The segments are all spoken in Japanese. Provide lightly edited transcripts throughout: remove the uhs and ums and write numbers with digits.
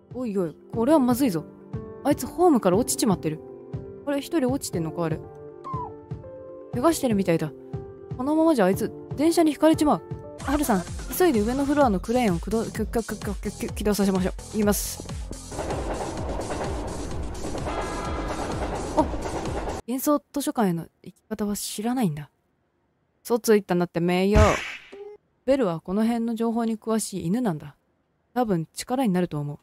おいおい、これはまずいぞ。あいつホームから落ちちまってる。あれ、一人落ちてんのかあれ。怪我してるみたいだ。このままじゃあいつ、電車にひかれちまう。ハルさん、急いで上のフロアのクレーンを起動させましょう。言います。あ、幻想図書館への行き方は知らないんだ。そついったなって名誉。ベルはこの辺の情報に詳しい犬なんだ。多分力になると思う。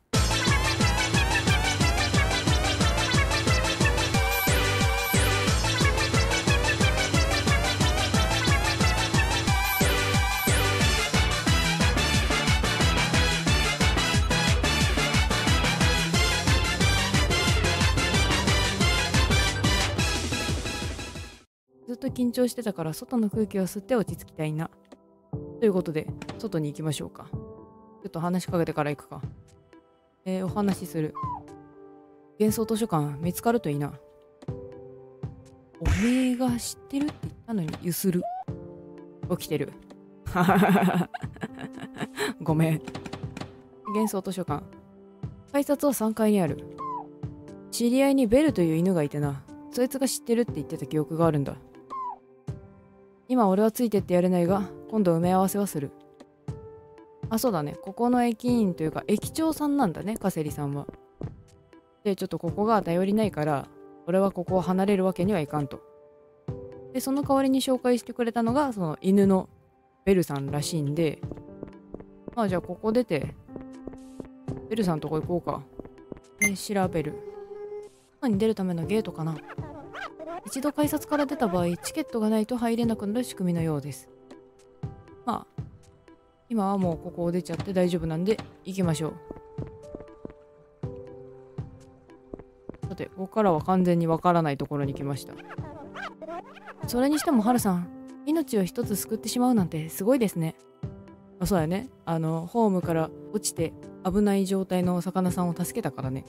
ずっと緊張してたから外の空気を吸って落ち着きたいな。ということで、外に行きましょうか。ちょっと話しかけてから行くか。お話しする。幻想図書館見つかるといいな。おめえが知ってるって言ったのにゆする。起きてる。ごめん。幻想図書館。改札は3階にある。知り合いにベルという犬がいてな。そいつが知ってるって言ってた記憶があるんだ。今俺はついてってやれないが、今度埋め合わせはする。あ、そうだね。ここの駅員というか駅長さんなんだね、カセリさんは。で、ちょっとここが頼りないから、俺はここを離れるわけにはいかんと。で、その代わりに紹介してくれたのが、その犬のベルさんらしいんで、まあじゃあここ出て、ベルさんとこ行こうか。調べる。外に出るためのゲートかな。一度改札から出た場合、チケットがないと入れなくなる仕組みのようです。まあ、今はもうここを出ちゃって大丈夫なんで、行きましょう。さて、ここからは完全にわからないところに来ました。それにしても、ハルさん、命を一つ救ってしまうなんてすごいですね。あ、そうやね。ホームから落ちて危ない状態のお魚さんを助けたからね。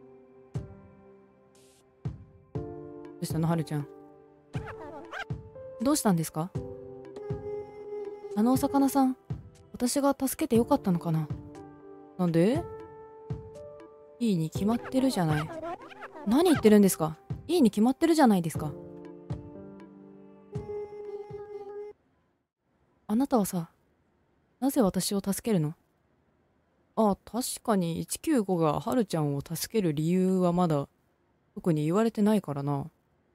どうしたの、ハルちゃん。どうしたんですか？あのお魚さん、私が助けてよかったのかな？なんで？いいに決まってるじゃない。何言ってるんですか？いいに決まってるじゃないですか。あなたはさ、なぜ私を助けるの？あ、確かに195がはるちゃんを助ける理由はまだ特に言われてないからな。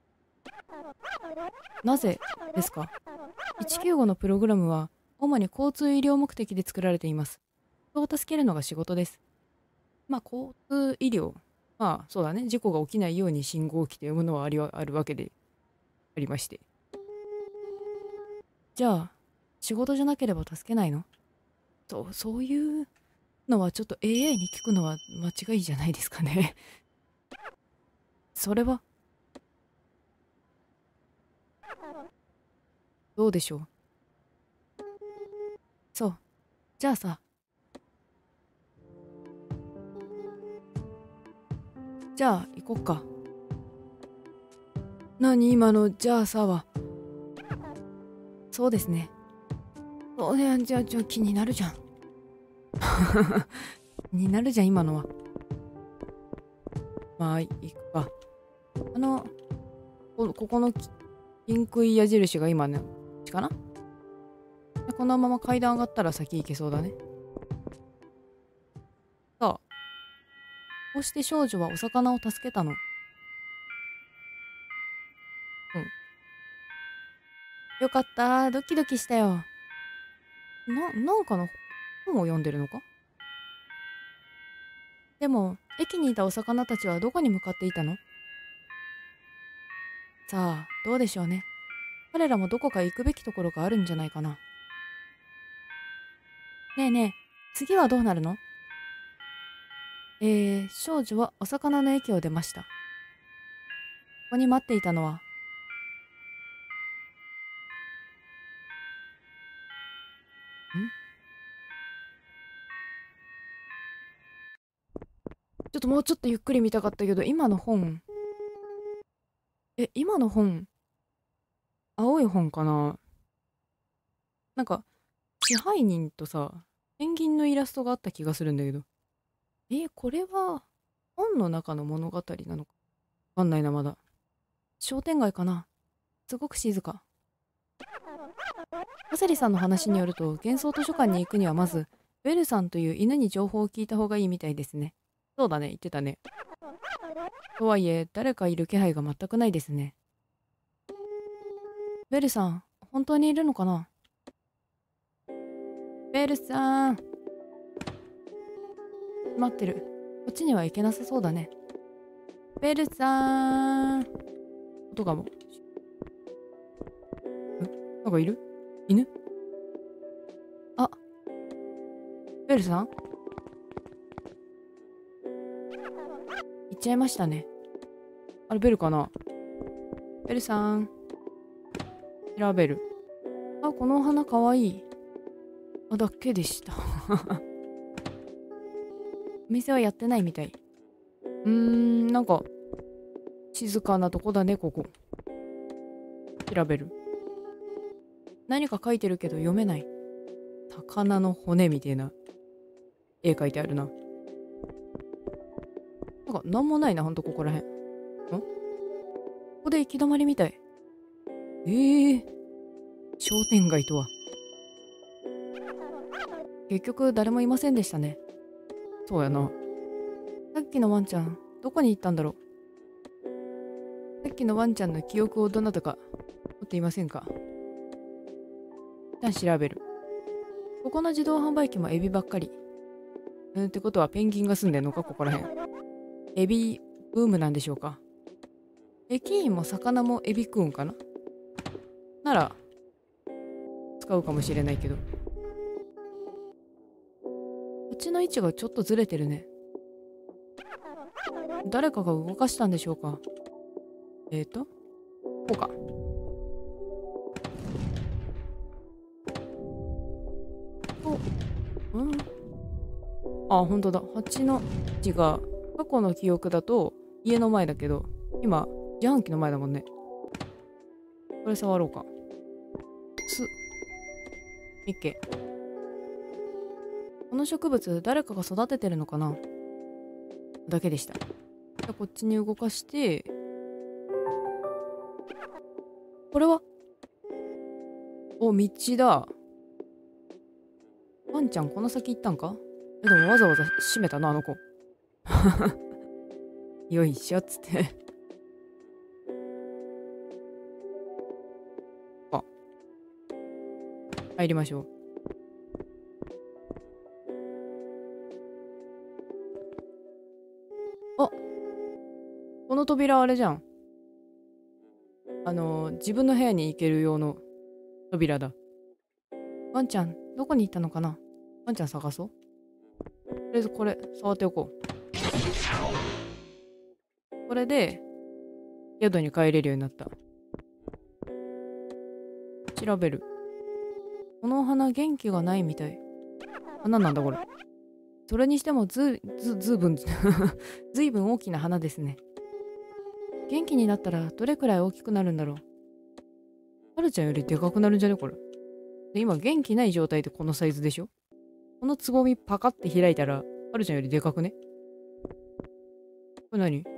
なぜですか？ 195 のプログラムは主に交通医療目的で作られています。人を助けるのが仕事です。まあ交通医療。まあそうだね。事故が起きないように信号機というものはあるわけでありまして。じゃあ、仕事じゃなければ助けないの？そういうのはちょっと AI に聞くのは間違いじゃないですかね。それは、どうでしょう。そう。じゃあさ、じゃあ行こっか。何今のじゃあさは。そうですね。そうね、じゃあ気になるじゃん。になるじゃん、今のは。まあ、行くか。ここのピンクい矢印が今ね、かな。このまま階段上がったら先行けそうだね。さあ、こうして少女はお魚を助けたの。うん。よかった。ドキドキしたよ。なんかの本を読んでるのか？でも、駅にいたお魚たちはどこに向かっていたの？さあ、どうでしょうね。彼らもどこか行くべきところがあるんじゃないかな。ねえねえ、次はどうなるの？少女はお魚の駅を出ました。ここに待っていたのは、ちょっともうちょっとゆっくり見たかったけど、今の本、青い本かな？なんか、支配人とさ、ペンギンのイラストがあった気がするんだけど。 これは本の中の物語なのか。わかんないな、まだ。商店街かな。すごく静か。パセリさんの話によると、幻想図書館に行くにはまず、ベルさんという犬に情報を聞いた方がいいみたいですね。そうだね、言ってたね。とはいえ、誰かいる気配が全くないですね。ベルさん、本当にいるのかな？ベルさん。待ってる。こっちには行けなさそうだね。ベルさん。音がも。なんかいる？犬？あ、ベルさん？行っちゃいましたね。あれ、ベルかな？ベルさん。調べる。あ、このお花かわいい。あ、だけでした。お店はやってないみたい。なんか、静かなとこだね、ここ。調べる。何か書いてるけど読めない。魚の骨みたいな絵描いてあるな。なんか、なんもないな、ほんとここらへん。ここで行き止まりみたい。商店街とは。結局誰もいませんでしたね。そうやな。さっきのワンちゃん、どこに行ったんだろう。さっきのワンちゃんの記憶をどなたか持っていませんか？一旦調べる。ここの自動販売機もエビばっかり。ってことはペンギンが住んでんのか、ここらへん。エビブームなんでしょうか。駅員も魚もエビ食うんかな？なら、使うかもしれないけど。こっちの位置がちょっとずれてるね。誰かが動かしたんでしょうか。こうか。あ、本当だ。8の字が過去の記憶だと家の前だけど、今、自販機の前だもんね。これ触ろうか。いっけ。この植物、誰かが育ててるのかな？だけでした。じゃあこっちに動かして、これは道だ。ワンちゃん、この先行ったんか？でもわざわざ閉めたな、あの子。よいしょっつって。あ、入りましょう。あ、この扉あれじゃん。自分の部屋に行ける用の扉だ。ワンちゃん、どこに行ったのかな？ワンちゃん探そう。とりあえずこれ、触っておこう。これで、宿に帰れるようになった。調べる。このお花元気がないみたい。何なんだこれ。それにしてもずいぶんずいぶん大きな花ですね。元気になったらどれくらい大きくなるんだろう。はるちゃんよりでかくなるんじゃねこれ。で、今元気ない状態でこのサイズでしょ。このつぼみパカって開いたら、はるちゃんよりでかくね？これ何？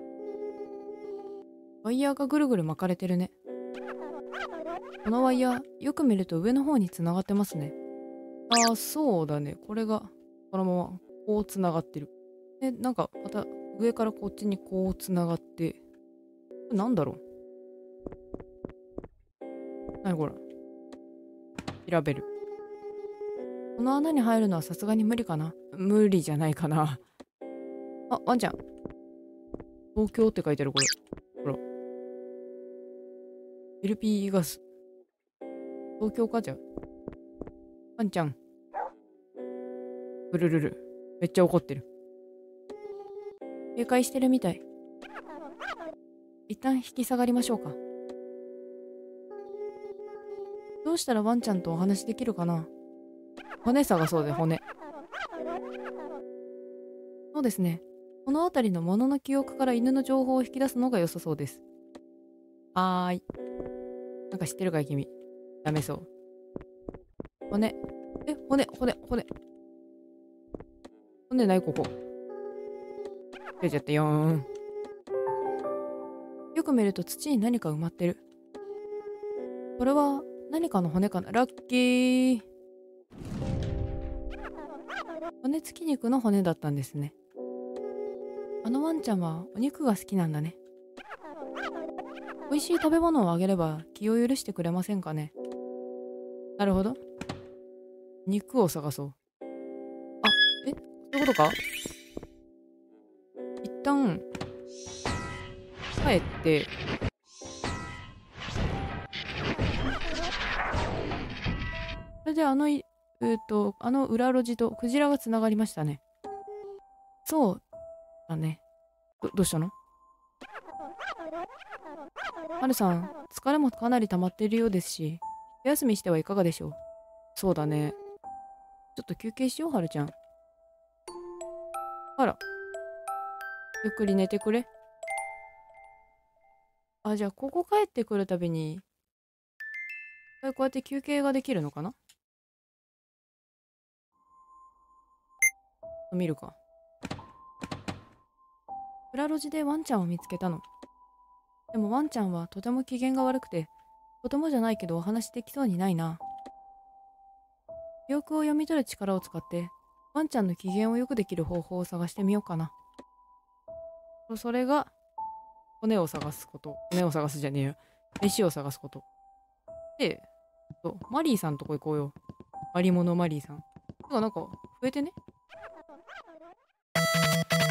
ワイヤーがぐるぐる巻かれてるね。このワイヤー、よく見ると上の方に繋がってますね。ああ、そうだね。これが、このまま、こう繋がってる。で、なんか、また、上からこっちにこう繋がって、これなんだろう？何これ？調べる。この穴に入るのはさすがに無理かな？無理じゃないかな。あ、ワンちゃん。東京って書いてある、これ。ほら。LP ガス。東京かじゃん。ワンちゃん。ブルルル。めっちゃ怒ってる。警戒してるみたい。一旦引き下がりましょうか。どうしたらワンちゃんとお話できるかな？骨探そうで、骨。そうですね。この辺りの物の記憶から犬の情報を引き出すのが良さそうです。はーい。なんか知ってるかい君。ダメそう。骨。骨ないここ。 出ちゃったよーん。よく見ると土に何か埋まってる。これは何かの骨かな。ラッキー。骨付き肉の骨だったんですね。あのワンちゃんはお肉が好きなんだね。美味しい食べ物をあげれば気を許してくれませんかね。なるほど。肉を探そう。あ、そういうことか。一旦帰って、それであの裏路地とクジラがつながりましたね。そうだね。どうしたの？はるさん、疲れもかなり溜まっているようですし、お休みしてはいかがでしょう？そうだね。ちょっと休憩しよう、はるちゃん。あら、ゆっくり寝てくれ。あ、じゃあ、ここ帰ってくるたびに、こうやって休憩ができるのかな？見るか。裏路地でワンちゃんを見つけたの。でもワンちゃんはとても機嫌が悪くて、とてもじゃないけどお話できそうにないな。記憶を読み取る力を使って、ワンちゃんの機嫌を良くできる方法を探してみようかな。それが、骨を探すこと。骨を探すじゃねえよ。飯を探すこと。で、マリーさんとこ行こうよ。マリモのマリーさん。なんか増えてね。